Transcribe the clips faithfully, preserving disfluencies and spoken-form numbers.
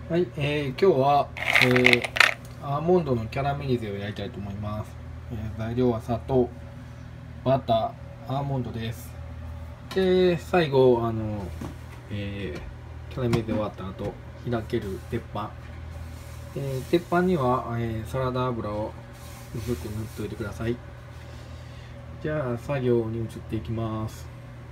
はい、えー、今日は、えー、アーモンドのキャラメリゼをやりたいと思います。えー、材料は砂糖、バター、アーモンドです。で、最後、あの、えー、キャラメリゼ終わった後、開ける鉄板。えー、鉄板には、えー、サラダ油を薄く塗っておいてください。じゃあ、作業に移っていきます。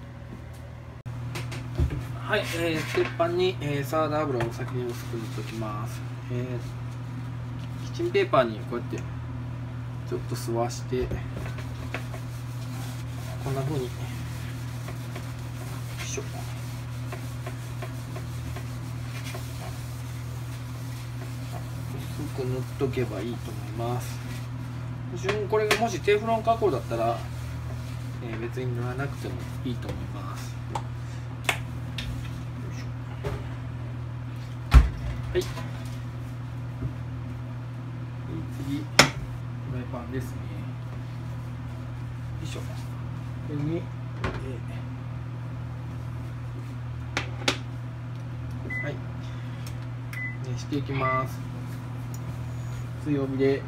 はい、えー、鉄板に、えー、サラダ油を先に薄く塗っておきます。えーキッチンペーパーにこうやってちょっと吸わしてこんな風によいしょ薄く塗っとけばいいと思います。これがもしテフロン加工だったら、えー、別に塗らなくてもいいと思います。はい、次フライパンですね。よいしょ。これに、えー、はい熱していきます。強火で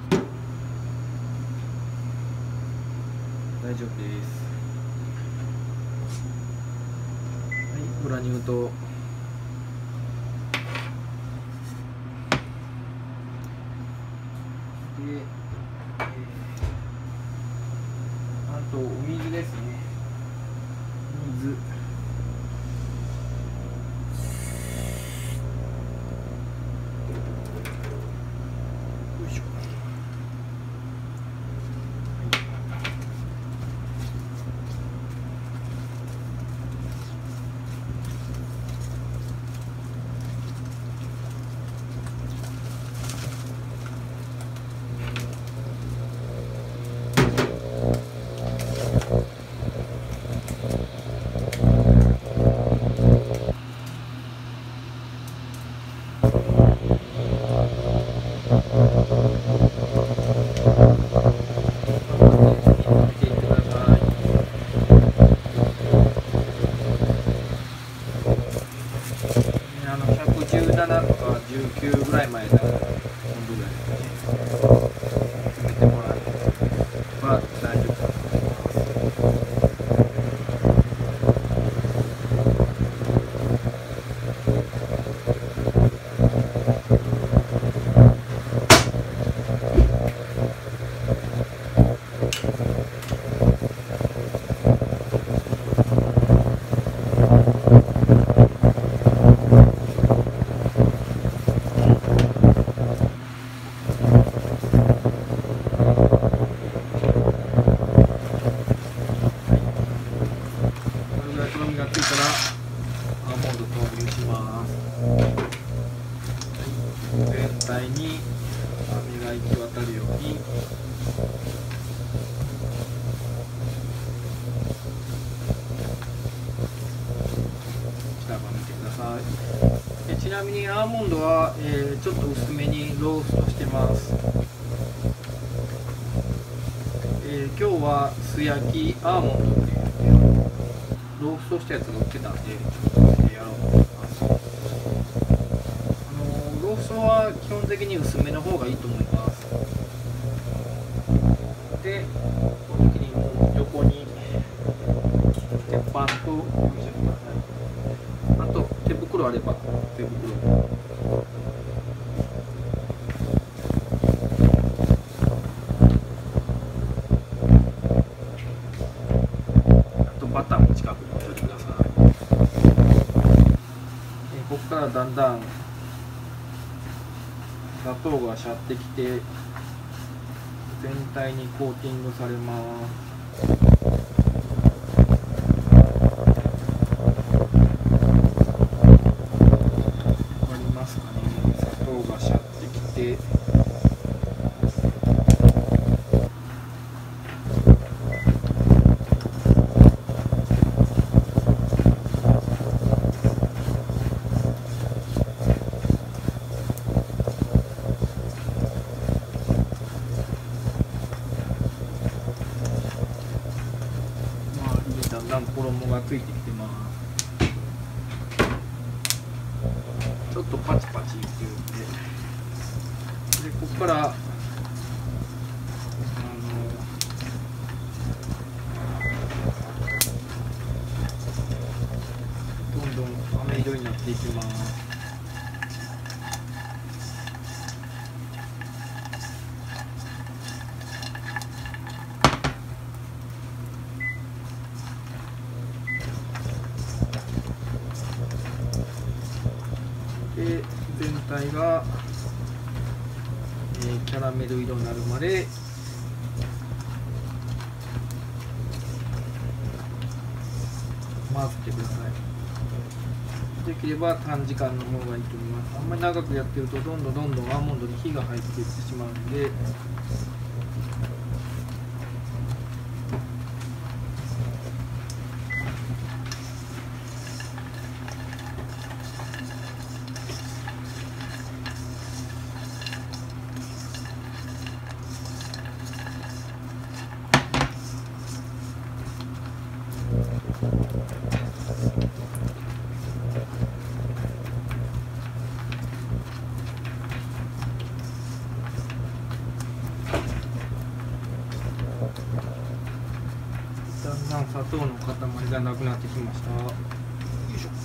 大丈夫です。はい、グラニューとで、えー、あとお水ですね。水。よいしょ。あのひゃくじゅうななとかじゅうきゅうぐらいまでの温度ぐらい決めてもらえば大丈夫だと思います。とろみがついたらアーモンド投入します。全体に飴が行き渡るように下ば見てください。えちなみにアーモンドは、えー、ちょっと薄めにローストしてます。えー、今日は素焼きアーモンドっていうローストしたやつが売ってたんで、ちょっとやろうと思います。あのローストは基本的に薄めの方がいいと思います。で、この時にもう横に鉄板と用意してください。あと手袋あれば手袋。バターも近くに置いてください。ここからだんだん砂糖がしゃってきて全体にコーティングされます。わかりますかね。砂糖がしゃってきてだんだん衣がついてきてます。 ちょっとパチパチ言ってるんで、でここからあのどんどん飴色になっていきます。で全体が、えー、キャラメル色になるまで混ぜてください。できれば短時間の方がいいと思います。あんまり長くやってるとどんどんどんどんアーモンドに火が入っていってしまうので、だんだん砂糖の塊がなくなってきました。よいしょ。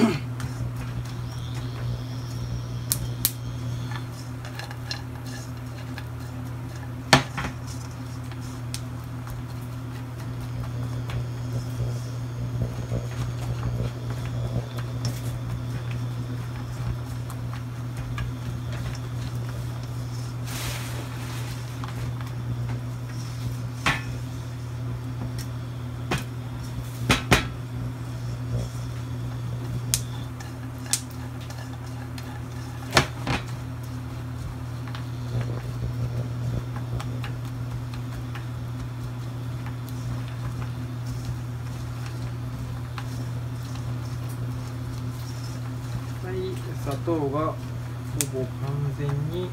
砂糖がほぼ完全に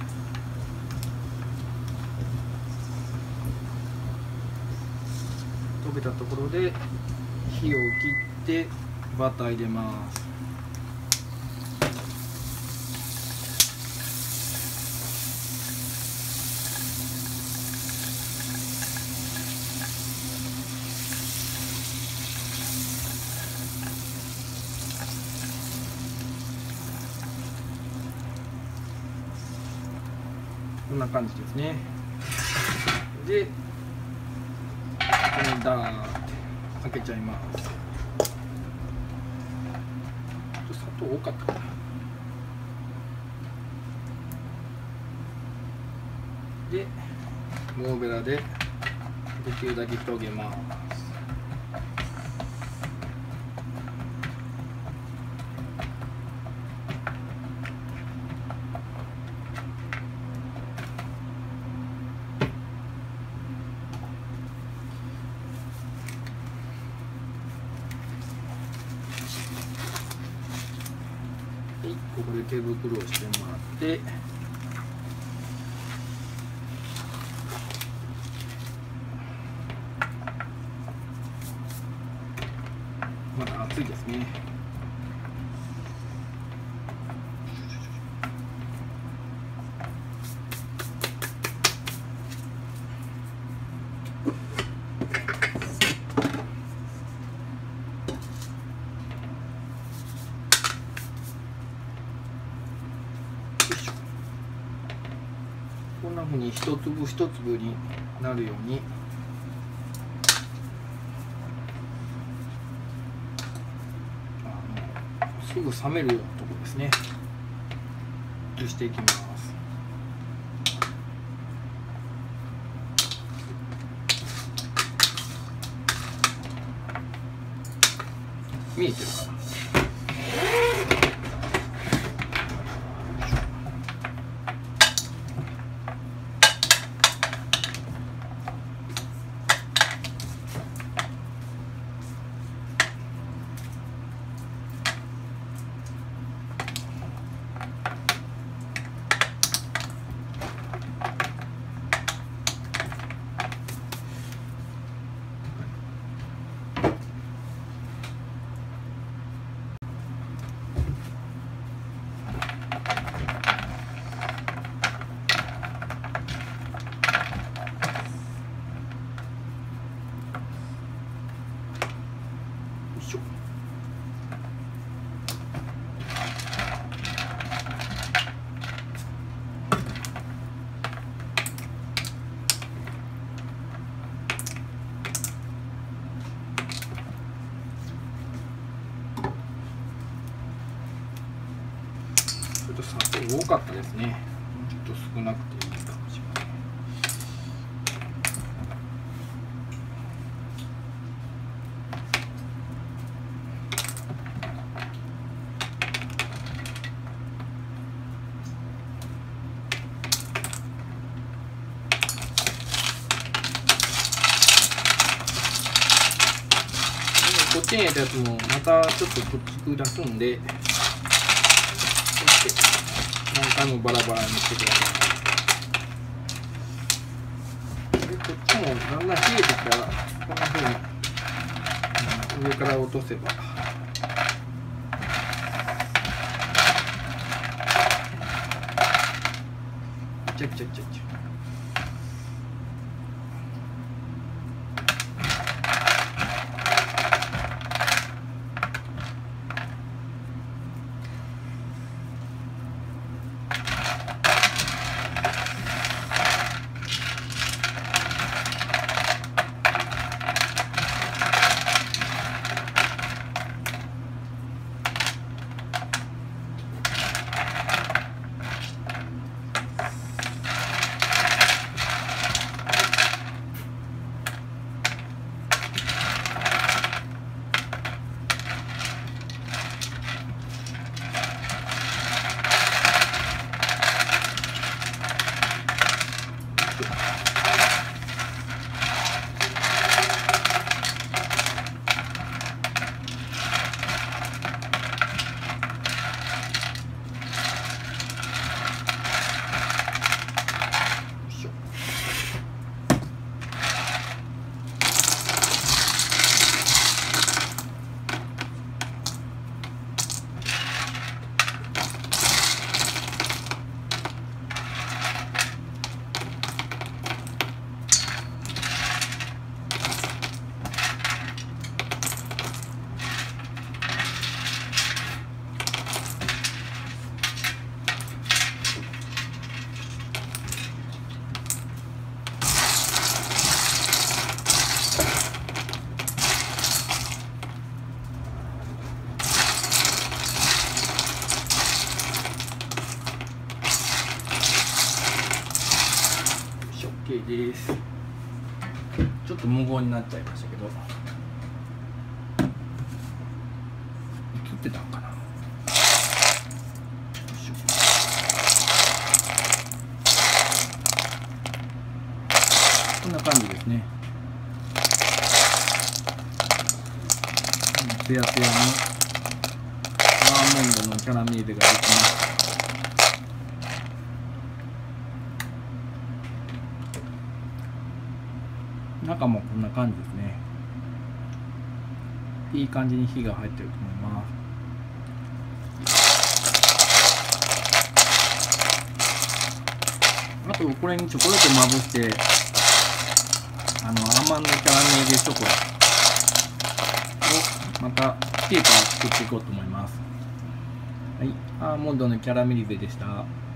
溶けたところで火を切ってバター入れます。こんな感じですね。で、ここにダーって開けちゃいます。ちょっと砂糖多かったかな。で、ゴムベラでできるだけ広げます。ここで手袋をしてもらって、まだ熱いですね。こんなふうに一粒一粒になるようにすぐ冷めるようなところですね。移していきます。見えてるかな。 しょ。ちょっと砂糖多かったですね。ちょっと少なくていいかもしれない。こっちに入れたやつもまたちょっとくっつく出すんで、何回もバラバラにしてください。でこっちもだんだん冷えてきたらこんな風に上から落とせばちゃちゃちゃちゃ。OK です。ちょっと無言になっちゃいましたけど、映ってたんかな。こんな感じですね。ツヤツヤのアーモンドのキャラメリゼができます。中もこんな感じですね。いい感じに火が入ってると思います。あとこれにチョコレートまぶして、あのアーモンドキャラメリゼショコラをまた冷えたら作っていこうと思います。はい、アーモンドのキャラメリゼでした。